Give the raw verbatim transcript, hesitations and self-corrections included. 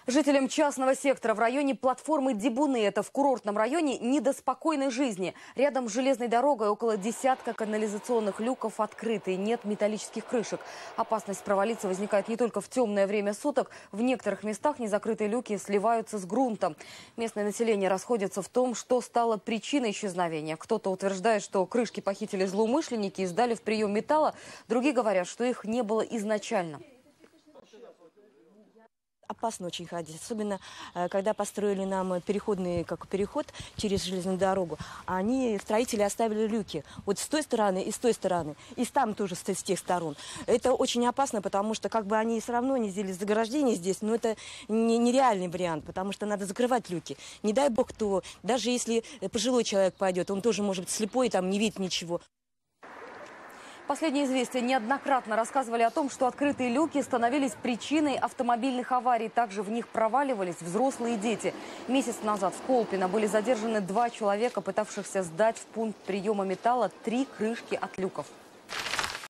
Жителям частного сектора в районе платформы Дибуны, это в курортном районе, не до спокойной жизни. Рядом с железной дорогой около десятка канализационных люков открыты, нет металлических крышек. Опасность провалиться возникает не только в темное время суток. В некоторых местах незакрытые люки сливаются с грунтом. Местное население расходится в том, что стало причиной исчезновения. Кто-то утверждает, что крышки похитили злоумышленники и сдали в прием металла. Другие говорят, что их не было изначально. Опасно очень ходить, особенно когда построили нам переходный как переход через железную дорогу. Они, строители, оставили люки вот с той стороны и с той стороны, и там тоже с, с тех сторон. Это очень опасно, потому что как бы они все равно не сделали заграждение здесь, но это не, нереальный вариант, потому что надо закрывать люки. Не дай бог, кто, даже если пожилой человек пойдет, он тоже может быть слепой, там не видит ничего. Последние известия неоднократно рассказывали о том, что открытые люки становились причиной автомобильных аварий. Также в них проваливались взрослые и дети. Месяц назад в Колпино были задержаны два человека, пытавшихся сдать в пункт приема металла три крышки от люков.